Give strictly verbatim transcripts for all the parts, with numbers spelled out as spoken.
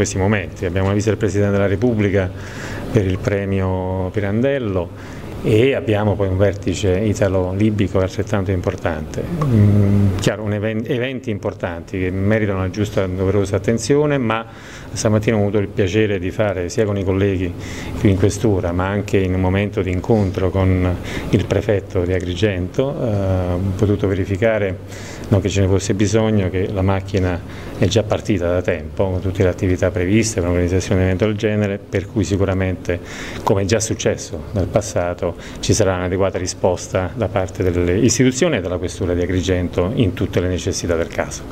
questi momenti. Abbiamo la visita del Presidente della Repubblica per il premio Pirandello e abbiamo poi un vertice italo-libico altrettanto importante. Mm, chiaro, un event, eventi importanti che meritano la giusta e doverosa attenzione, ma stamattina ho avuto il piacere di fare sia con i colleghi qui in questura, ma anche in un momento di incontro con il prefetto di Agrigento, eh, ho potuto verificare, non che ce ne fosse bisogno, che la macchina è già partita da tempo con tutte le attività previste per un'organizzazione di un evento del genere, per cui sicuramente, come è già successo nel passato, ci sarà un'adeguata risposta da parte delle istituzioni e della questura di Agrigento in tutte le necessità del caso.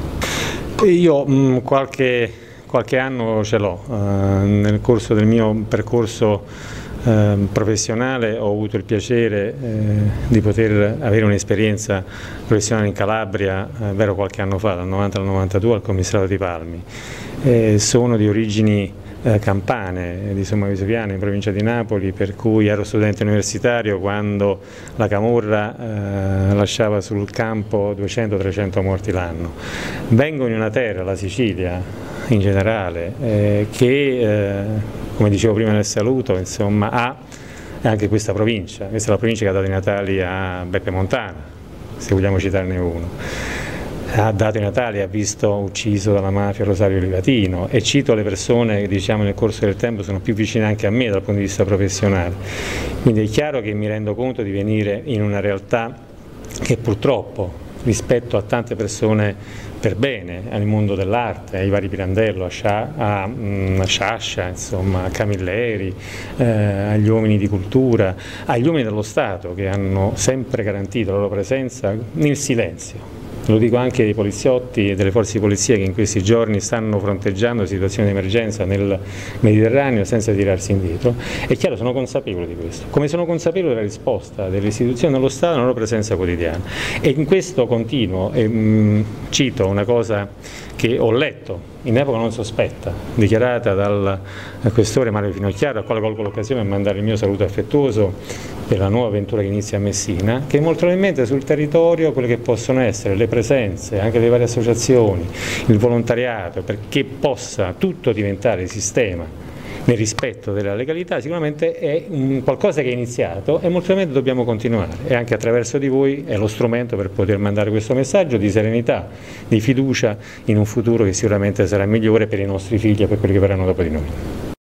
Io mh, qualche, qualche anno ce l'ho, uh, nel corso del mio percorso uh, professionale ho avuto il piacere uh, di poter avere un'esperienza professionale in Calabria, uh, vero qualche anno fa, dal novanta al novantadue al commissariato di Palmi. Eh, sono di origini Eh, campane, di Somma Vesuviana in provincia di Napoli, per cui ero studente universitario quando la camorra eh, lasciava sul campo duecento trecento morti l'anno. Vengo in una terra, la Sicilia in generale, eh, che eh, come dicevo prima nel saluto, insomma, ha anche questa provincia, questa è la provincia che ha dato i natali a Beppe Montana, se vogliamo citarne uno. Ha dato i natali, ha visto ucciso dalla mafia Rosario Livatino, e cito le persone che, diciamo, nel corso del tempo sono più vicine anche a me dal punto di vista professionale. Quindi è chiaro che mi rendo conto di venire in una realtà che purtroppo, rispetto a tante persone per bene, al mondo dell'arte, ai vari Pirandello, a, Scia, a, a Sciascia, insomma, a Camilleri, eh, agli uomini di cultura, agli uomini dello Stato che hanno sempre garantito la loro presenza nel silenzio. Lo dico anche ai poliziotti e delle forze di polizia che in questi giorni stanno fronteggiando situazioni di emergenza nel Mediterraneo senza tirarsi indietro. È chiaro, sono consapevole di questo, come sono consapevole della risposta delle istituzioni dello Stato alla loro presenza quotidiana. E in questo continuo, e, mh, cito una cosa che ho letto in epoca non sospetta, dichiarata dal questore Mario Finocchiaro, al quale colgo l'occasione per mandare il mio saluto affettuoso per la nuova avventura che inizia a Messina, che molto probabilmente sul territorio quelle che possono essere le presenze anche delle varie associazioni, il volontariato, perché possa tutto diventare sistema nel rispetto della legalità, sicuramente è un qualcosa che è iniziato e molto probabilmente dobbiamo continuare, e anche attraverso di voi è lo strumento per poter mandare questo messaggio di serenità, di fiducia in un futuro che sicuramente sarà migliore per i nostri figli e per quelli che verranno dopo di noi.